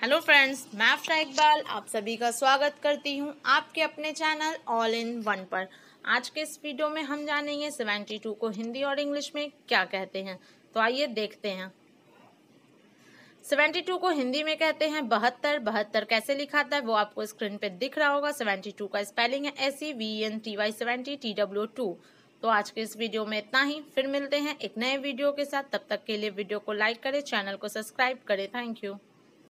Hello friends, मैं अफरा इकबाल आप सभी का स्वागत करती हूं आपके अपने चैनल ऑल इन वन पर। आज के इस वीडियो में हम जानेंगे 72 को हिंदी और इंग्लिश में क्या कहते हैं। तो आइए देखते हैं। 72 को हिंदी में कहते हैं 72। 72 कैसे लिखा था वो आपको स्क्रीन पे दिख रहा होगा। 72 का स्पेलिंग है SEVENTY 70 TW2। तो आज के इस वीडियो में इतना ही, फिर मिलते हैं एक नए वीडियो के साथ। तब तक के लिए वीडियो को लाइक करें, चैनल को सब्सक्राइब करें। Thank you.